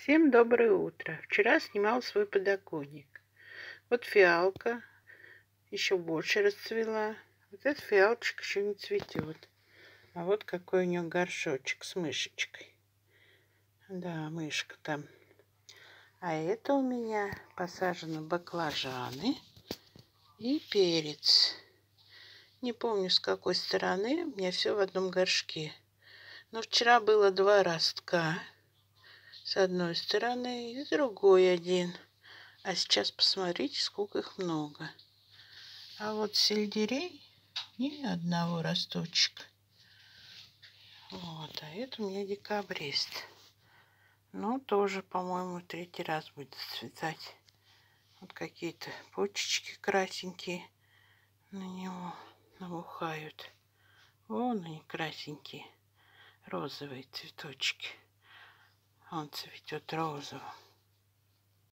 Всем доброе утро. Вчера снимал свой подоконник. Вот фиалка еще больше расцвела. Вот эта фиалочка еще не цветет. А вот какой у нее горшочек с мышечкой. Да, мышка там. А это у меня посажены баклажаны и перец. Не помню, с какой стороны. У меня все в одном горшке. Но вчера было 2 ростка. С одной стороны и с другой один. А сейчас посмотрите, сколько их много. А вот сельдерей ни одного росточка. Вот, а это у меня декабрист. Ну, тоже, по-моему, 3-й раз будет зацветать. Вот какие-то почечки красненькие на него набухают. Вон они красненькие, розовые цветочки. Он цветет розовым.